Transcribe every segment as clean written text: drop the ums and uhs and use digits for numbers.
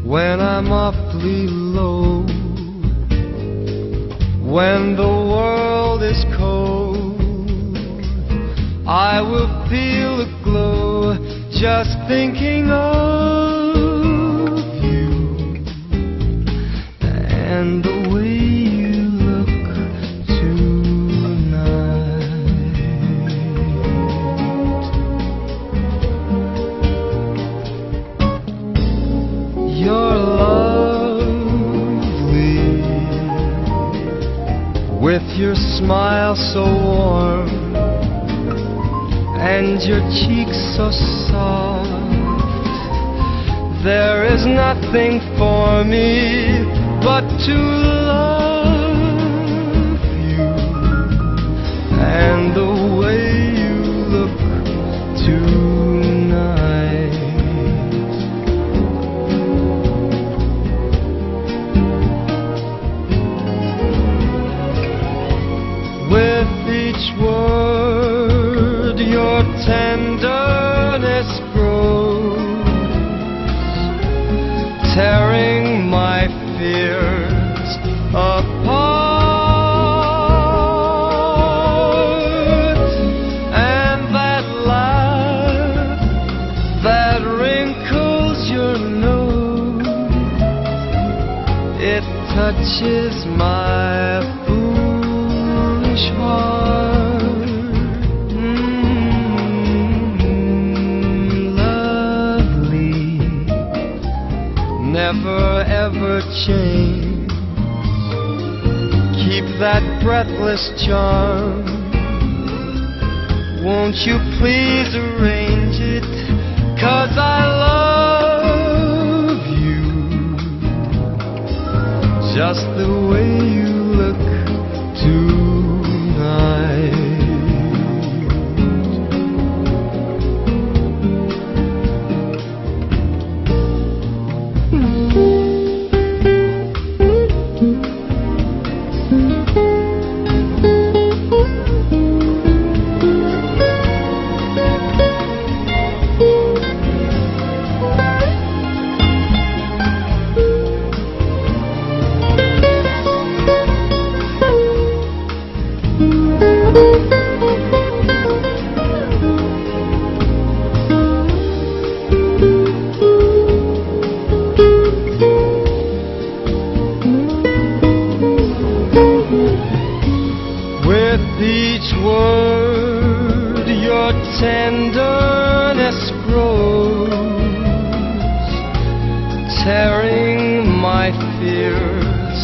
when I'm awfully low, when the world is cold, I will feel a glow just thinking of you and the way you look tonight. You're lovely with your smile so warm and your cheeks so soft. There is nothing for me but to love you and the way you look tonight. With each word your tenderness grows, tearing my fears apart. And that laugh that wrinkles your nose, it touches my foolish heart. Never ever change. Keep that breathless charm. Won't you please arrange it? 'Cause I love you just the way you look tonight. With each word your tenderness grows, tearing my fears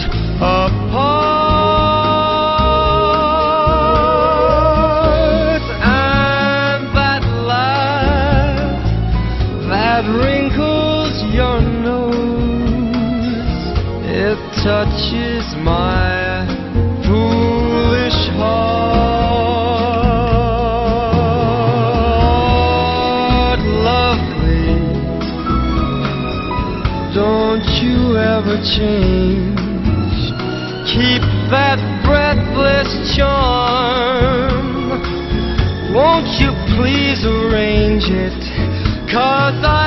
apart. And that laugh that wrinkles your nose, it touches my foolish heart. Lovely, don't you ever change. Keep that breathless charm. Won't you please arrange it? 'Cause